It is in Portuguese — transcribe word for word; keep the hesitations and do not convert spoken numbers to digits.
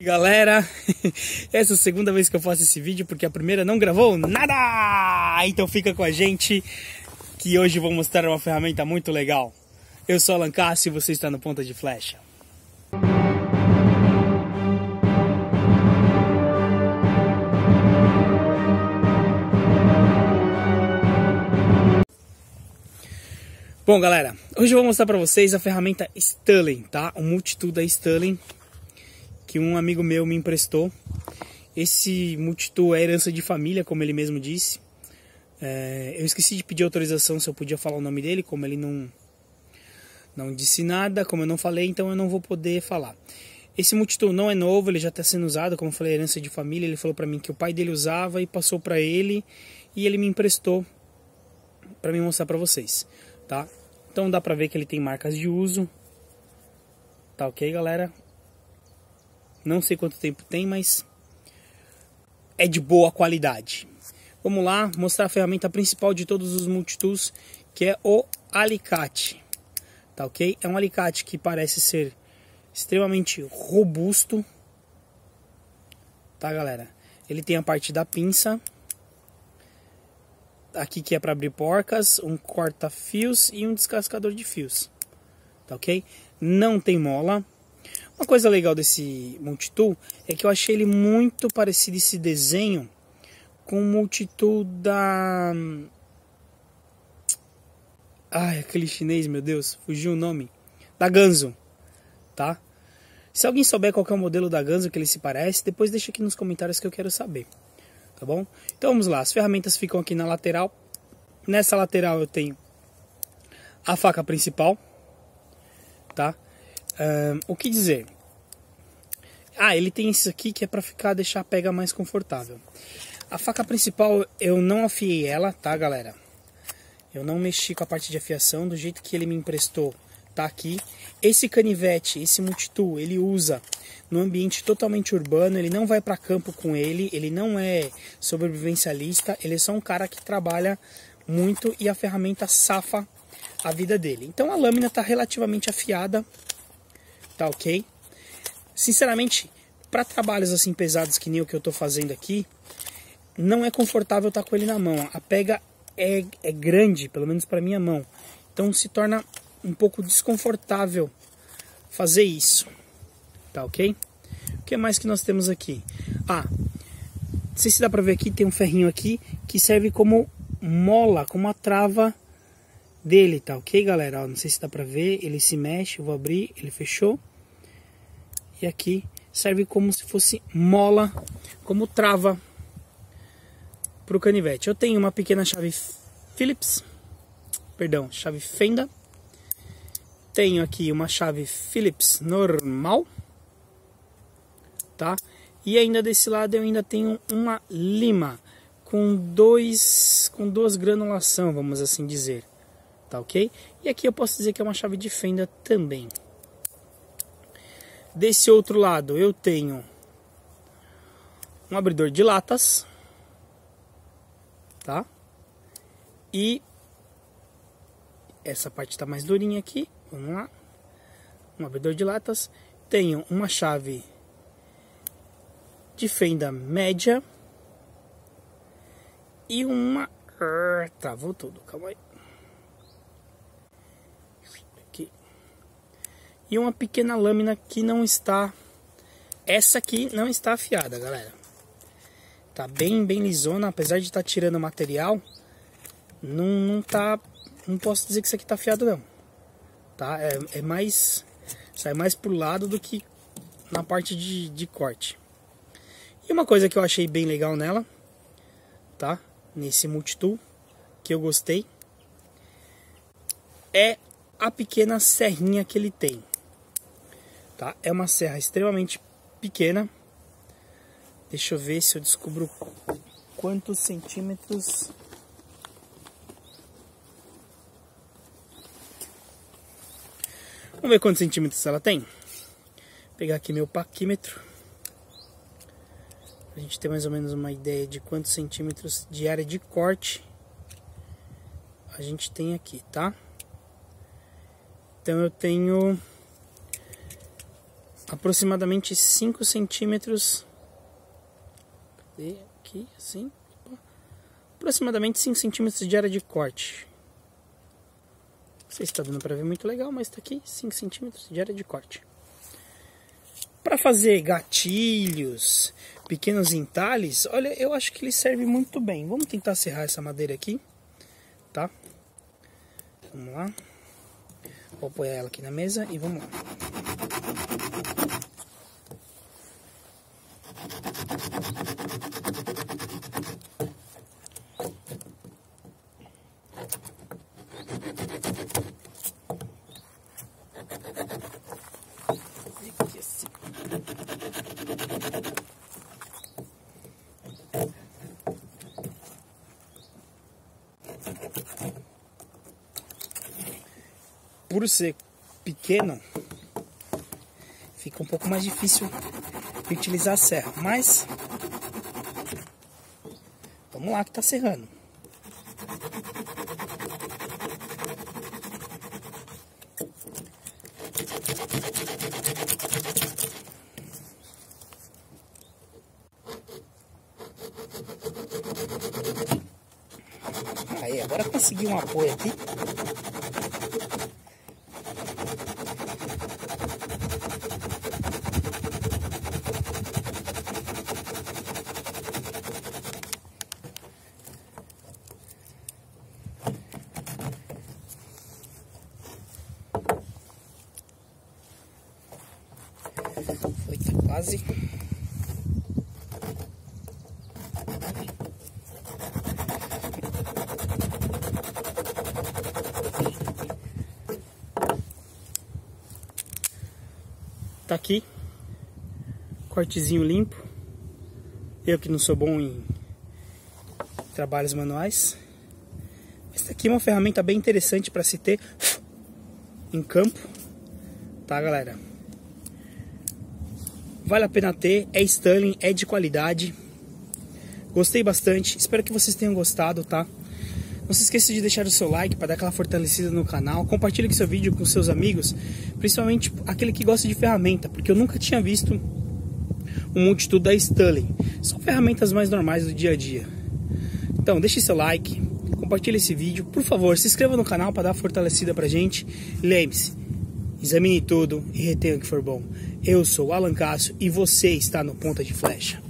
Galera, essa é a segunda vez que eu faço esse vídeo porque a primeira não gravou nada. Então fica com a gente que hoje eu vou mostrar uma ferramenta muito legal. Eu sou Alan Cássio e você está no Ponta de Flecha. Bom, galera, hoje eu vou mostrar para vocês a ferramenta Sterling, tá? O multitool da Sterling que um amigo meu me emprestou. Esse multitool é herança de família, como ele mesmo disse. É, eu esqueci de pedir autorização se eu podia falar o nome dele, como ele não, não disse nada, como eu não falei, então eu não vou poder falar. Esse multitool não é novo, ele já está sendo usado, como eu falei, herança de família. Ele falou para mim que o pai dele usava e passou para ele, e ele me emprestou para me mostrar para vocês, tá? Então dá para ver que ele tem marcas de uso, tá ok, galera? Não sei quanto tempo tem, mas é de boa qualidade. Vamos lá, mostrar a ferramenta principal de todos os multitools, que é o alicate. Tá ok? É um alicate que parece ser extremamente robusto. Tá, galera? Ele tem a parte da pinça. Aqui que é para abrir porcas, um corta-fios e um descascador de fios. Tá ok? Não tem mola. Uma coisa legal desse multitool é que eu achei ele muito parecido, esse desenho, com o multitool da... Ai, aquele chinês, meu Deus, fugiu o nome. Da Ganzo, tá? Se alguém souber qual que é o modelo da Ganzo que ele se parece, depois deixa aqui nos comentários que eu quero saber, tá bom? Então vamos lá, as ferramentas ficam aqui na lateral. Nessa lateral eu tenho a faca principal, tá? Um, o que dizer? Ah, ele tem isso aqui que é para ficar, deixar a pega mais confortável. A faca principal eu não afiei ela, tá, galera? Eu não mexi com a parte de afiação, do jeito que ele me emprestou, tá aqui. Esse canivete, esse multitool, ele usa no ambiente totalmente urbano, ele não vai para campo com ele, ele não é sobrevivencialista, ele é só um cara que trabalha muito e a ferramenta safa a vida dele. Então a lâmina está relativamente afiada. Tá ok? Sinceramente, para trabalhos assim pesados que nem o que eu tô fazendo aqui, não é confortável estar com ele na mão. A pega é, é grande, pelo menos para minha mão. Então se torna um pouco desconfortável fazer isso. Tá ok? O que mais que nós temos aqui? Ah, não sei se dá para ver aqui, tem um ferrinho aqui que serve como mola, como a trava dele, tá ok, galera? Ó, não sei se dá pra ver, ele se mexe, eu vou abrir, ele fechou. E aqui serve como se fosse mola, como trava pro canivete. Eu tenho uma pequena chave Phillips, perdão, chave fenda. Tenho aqui uma chave Phillips normal, tá? E ainda desse lado eu ainda tenho uma lima com dois, com duas granulação, vamos assim dizer. Tá ok? E aqui eu posso dizer que é uma chave de fenda também. Desse outro lado eu tenho um abridor de latas, tá? E essa parte está mais durinha aqui, vamos lá. Um abridor de latas. Tenho uma chave de fenda média e uma... Travou tudo, calma aí. E uma pequena lâmina que não está... Essa aqui não está afiada, galera. Tá bem, bem lisona. Apesar de estar tirando o material, não, não tá... Não posso dizer que isso aqui tá afiado, não. Tá? É, é mais... Sai mais pro lado do que na parte de, de corte. E uma coisa que eu achei bem legal nela, tá? Nesse multitool, que eu gostei, é a pequena serrinha que ele tem. Tá? É uma serra extremamente pequena. Deixa eu ver se eu descubro quantos centímetros. Vamos ver quantos centímetros ela tem. Vou pegar aqui meu paquímetro. A gente ter mais ou menos uma ideia de quantos centímetros de área de corte a gente tem aqui, tá? Então eu tenho aproximadamente cinco centímetros. Cadê? Aqui, assim. Opa. Aproximadamente cinco centímetros de área de corte. Não sei se está dando para ver muito legal, mas está aqui cinco centímetros de área de corte. Para fazer gatilhos, pequenos entalhes, olha, eu acho que ele serve muito bem. Vamos tentar serrar essa madeira aqui, tá? Vamos lá. Vou apoiar ela aqui na mesa e vamos lá. Aqui assim. Por ser pequeno, fica um pouco mais difícil de utilizar a serra, mas vamos lá que tá serrando. Aí, agora consegui um apoio aqui. Foi, tá quase. Tá aqui, cortezinho limpo. Eu que não sou bom em trabalhos manuais, mas tá aqui uma ferramenta bem interessante para se ter em campo, tá, galera? Vale a pena ter, é Stanley, é de qualidade. Gostei bastante, espero que vocês tenham gostado, tá? Não se esqueça de deixar o seu like para dar aquela fortalecida no canal. Compartilhe esse vídeo com seus amigos, principalmente aquele que gosta de ferramenta, porque eu nunca tinha visto um multitool da Stanley. São ferramentas mais normais do dia a dia. Então, deixe seu like, compartilhe esse vídeo. Por favor, se inscreva no canal para dar fortalecida pra gente. Lembre-se, examine tudo e retenha o que for bom. Eu sou o Alan Cássio e você está no Ponta de Flecha.